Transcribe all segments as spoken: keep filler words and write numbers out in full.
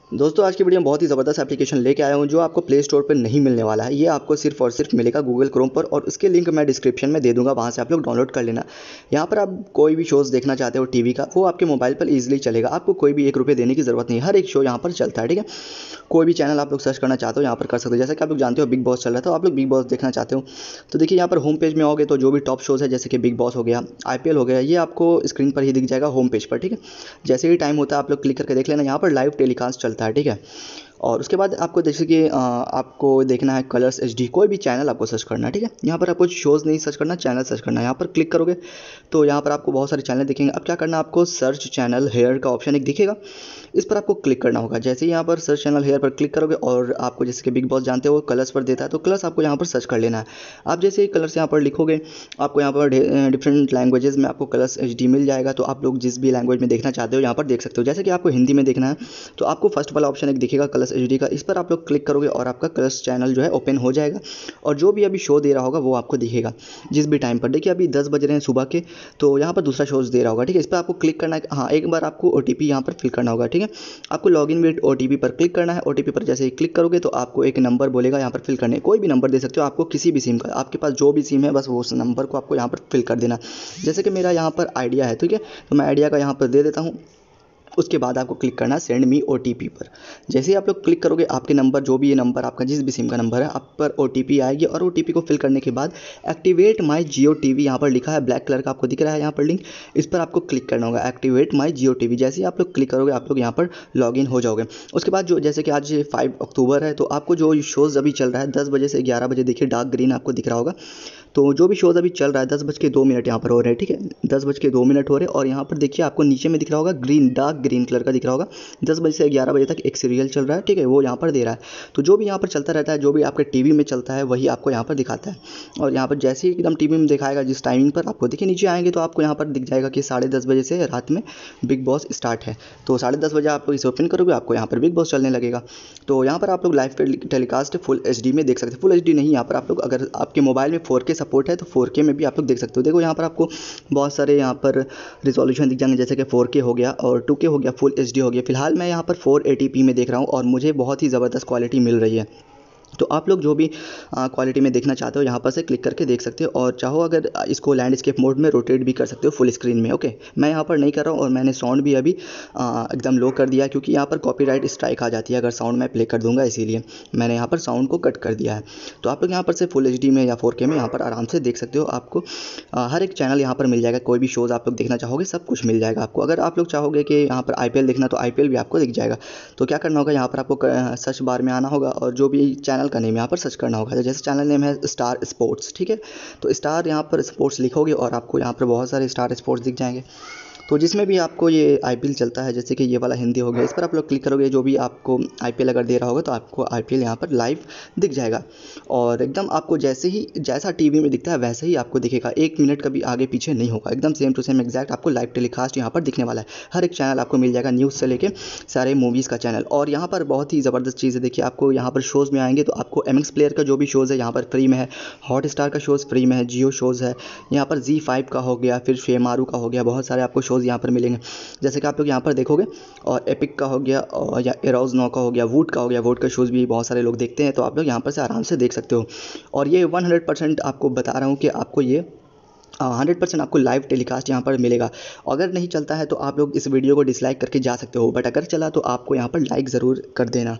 दोस्तों आज की वीडियो में बहुत ही ज़बरदस्त एप्लीकेशन लेके आया हूँ जो आपको प्ले स्टोर पर नहीं मिलने वाला है। ये आपको सिर्फ और सिर्फ मिलेगा गूगल क्रोम पर और उसके लिंक मैं डिस्क्रिप्शन में दे दूंगा, वहाँ से आप लोग डाउनलोड कर लेना। यहाँ पर आप कोई भी शोज़ देखना चाहते हो टीवी का, वो आपके मोबाइल पर ईजिली चलेगा। आपको कोई भी एक रुपये देने की ज़रूरत नहीं, हर एक शो यहाँ पर चलता है। ठीक है, कोई भी चैनल आप लोग सर्च करना चाहते हो यहाँ पर कर सकते हो। जैसे कि आप लोग जानते हो बिग बॉस चल रहा है, तो आप लोग बिग बॉस देखना चाहते हो तो देखिए यहाँ पर होम पेज में आओगे तो जो भी टॉप शोज़ है जैसे कि बिग बॉस हो गया, आईपीएल हो गया, ये आपको स्क्रीन पर ही दिख जाएगा होम पेज पर। ठीक है, जैसे ही टाइम होता है आप लोग क्लिक करके देख लेना, यहाँ पर लाइव टेलीकास्ट चलता है। ठीक है, और उसके बाद आपको जैसे कि आ, आपको देखना है कलर्स एचडी, कोई भी चैनल आपको सर्च करना है। ठीक है, यहाँ पर आपको शोज़ नहीं सर्च करना, चैनल सर्च करना है। यहाँ पर क्लिक करोगे तो यहाँ पर आपको बहुत सारे चैनल दिखेंगे। अब क्या करना है, आपको सर्च चैनल हेयर का ऑप्शन एक दिखेगा, इस पर आपको क्लिक करना होगा। जैसे ही यहाँ पर सर्च चैनल हेयर पर क्लिक करोगे और आपको जैसे कि बिग बॉस जानते हो कलर्स पर देता है, तो कलर्स आपको यहाँ पर सर्च कर लेना है। आप जैसे ही कलर्स यहाँ पर लिखोगे आपको यहाँ पर डिफरेंट लैंग्वेजेस में आपको कलर्स एचडी मिल जाएगा। तो आप लोग जिस भी लैंग्वेज में देखना चाहते हो यहाँ पर देख सकते हो। जैसे कि आपको हिंदी में देखना है तो आपको फर्स्ट वाला ऑप्शन एक दिखेगा कलर्स एचडी का, इस पर आप लोग क्लिक करोगे और आपका कलर्स चैनल जो है ओपन हो जाएगा और जो भी अभी शो दे रहा होगा वो आपको दिखेगा जिस भी टाइम पर। देखिए अभी दस बज रहे हैं सुबह के, तो यहाँ पर दूसरा शोज़ दे रहा होगा। ठीक है, इस पर आपको क्लिक करना है। हाँ, एक बार आपको ओ टी पी यहाँ पर फिल करना होगा। ठीक है, आपको login with O T P पर क्लिक करना है। ओ टी पी पर जैसे ही क्लिक करोगे तो आपको एक नंबर बोलेगा, यहाँ पर फिल करने, कोई भी नंबर दे सकते हो, आपको किसी भी सिम का, आपके पास जो भी सिम है बस वो उस नंबर को आपको यहाँ पर फिल कर देना। जैसे कि मेरा यहाँ पर आइडिया है, ठीक है, तो मैं आइडिया का यहाँ पर दे देता हूँ। उसके बाद आपको क्लिक करना है send me O T P पर। जैसे ही आप लोग क्लिक करोगे आपके नंबर, जो भी ये नंबर आपका जिस भी सिम का नंबर है, आप पर ओ टी पी आएगी और ओ टी पी को फिल करने के बाद एक्टिवेट माई जियो टीवी यहाँ पर लिखा है, ब्लैक कलर का आपको दिख रहा है यहाँ पर लिंक, इस पर आपको क्लिक करना होगा, एक्टिवेट माई जियो टीवी। जैसे ही आप लोग क्लिक करोगे आप लोग यहाँ पर लॉगिन हो जाओगे। उसके बाद जो जैसे कि आज फाइव अक्टूबर है, तो आपको जो शोज़ अभी चल रहा है दस बजे से ग्यारह बजे, देखिए डार्क ग्रीन आपको दिख रहा होगा। तो जो भी शोज़ अभी चल रहा है दस बज के दो मिनट यहाँ पर हो रहे हैं। ठीक है, दस बज के दो मिनट हो रहे हैं और यहाँ पर देखिए आपको नीचे में दिख रहा होगा ग्रीन, डार्क ग्रीन कलर का दिख रहा होगा। दस बजे से ग्यारह बजे तक एक सीरियल चल रहा है। ठीक है, वो यहाँ पर दे रहा है। तो जो भी यहाँ पर चलता रहता है, जो भी आपके टीवी में चलता है वही आपको यहाँ पर दिखाता है। और यहाँ पर जैसे ही एकदम टीवी में दिखाएगा जिस टाइमिंग पर, आपको देखिए नीचे आएंगे तो आपको यहाँ पर दिख जाएगा कि साढ़े दस बजे से रात में बिग बॉस स्टार्ट है। तो साढ़े दस बजे आप लोग इसे ओपन करोगे, आपको यहाँ पर बिग बॉस चलने लगेगा। तो यहाँ पर आप लोग live telecast full H D में देख सकते हैं। फुल एच डी नहीं, यहाँ पर आप लोग अगर आपके मोबाइल में फोर के सपोर्ट है तो फोर के में भी आप लोग देख सकते हो। देखो यहाँ पर आपको बहुत सारे यहाँ पर रिजोल्यूशन दिख जाएंगे, जैसे कि फोर के हो गया और टू के हो गया, फुल एच डी हो गया। फिलहाल मैं यहाँ पर फोर एटी पी में देख रहा हूँ और मुझे बहुत ही ज़बरदस्त क्वालिटी मिल रही है। तो आप लोग जो भी क्वालिटी में देखना चाहते हो यहाँ पर से क्लिक करके देख सकते हो, और चाहो अगर इसको लैंडस्केप मोड में रोटेट भी कर सकते हो फुल स्क्रीन में। ओके, मैं यहाँ पर नहीं कर रहा हूँ और मैंने साउंड भी अभी आ, एकदम लो कर दिया है, क्योंकि यहाँ पर कॉपीराइट स्ट्राइक आ जाती है अगर साउंड मैं प्ले कर दूंगा, इसीलिए मैंने यहाँ पर साउंड को कट कर दिया है। तो आप लोग यहाँ पर से फुल एच डी में या फोर के में यहाँ पर आराम से देख सकते हो। आपको आ, हर एक चैनल यहाँ पर मिल जाएगा, कोई भी शोज़ आप लोग देखना चाहोगे सब कुछ मिल जाएगा आपको। अगर आप लोग चाहोगे कि यहाँ पर आई पी एल देखना तो आई पी एल भी आपको दिख जाएगा। तो क्या करना होगा, यहाँ पर आपको सर्च बार में आना होगा और जो भी चैनल का नेम यहाँ पर सर्च करना होगा। जैसे चैनल नेम है स्टार स्पोर्ट्स। ठीक है, तो स्टार यहाँ पर स्पोर्ट्स लिखोगे और आपको यहाँ पर बहुत सारे स्टार स्पोर्ट्स दिख जाएंगे। तो जिसमें भी आपको ये आईपीएल चलता है, जैसे कि ये वाला हिंदी हो गया, इस पर आप लोग क्लिक करोगे, जो भी आपको आईपीएल अगर दे रहा होगा तो आपको आईपीएल यहाँ पर लाइव दिख जाएगा। और एकदम आपको जैसे ही जैसा टीवी में दिखता है वैसे ही आपको दिखेगा, एक मिनट कभी आगे पीछे नहीं होगा, एकदम सेम टू सेम एग्जैक्ट आपको लाइव टेलीकास्ट यहाँ पर दिखने वाला है। हर एक चैनल आपको मिल जाएगा, न्यूज़ से लेके सारे मूवीज़ का चैनल। और यहाँ पर बहुत ही ज़बरदस्त चीज़ है, देखिए आपको यहाँ पर शोज़ में आएंगे तो आपको एम एक्स प्लेयर का जो भी शोज़ है यहाँ पर फ्री में है, हॉट स्टार का शोज़ फ्री में है, जियो शोज़ है, यहाँ पर जी फाइव का हो गया, फिर शेमारू का हो गया, बहुत सारे आपको शोज़ यहाँ पर मिलेंगे। जैसे कि आप लोग यहाँ पर देखोगे, और एपिक का हो गया और या एरोज नो का हो गया, वुड का हो गया, वुड का शोज़ भी बहुत सारे लोग देखते हैं। तो आप लोग यहाँ पर से आराम से देख सकते हो। और ये हंड्रेड परसेंट आपको बता रहा हूँ कि आपको ये हंड्रेड परसेंट आपको लाइव टेलीकास्ट यहाँ पर मिलेगा। अगर नहीं चलता है तो आप लोग इस वीडियो को डिसलाइक करके जा सकते हो, बट अगर चला तो आपको यहाँ पर लाइक ज़रूर कर देना।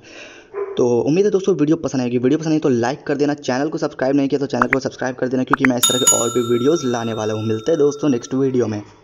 तो उम्मीद है दोस्तों वीडियो पसंद आएगी। वीडियो पसंद आई तो लाइक कर देना, चैनल को सब्सक्राइब नहीं किया तो चैनल को सब्सक्राइब कर देना, क्योंकि मैं इस तरह के और भी वीडियोज़ लाने वाला हूँ। मिलते हैं दोस्तों नेक्स्ट वीडियो में।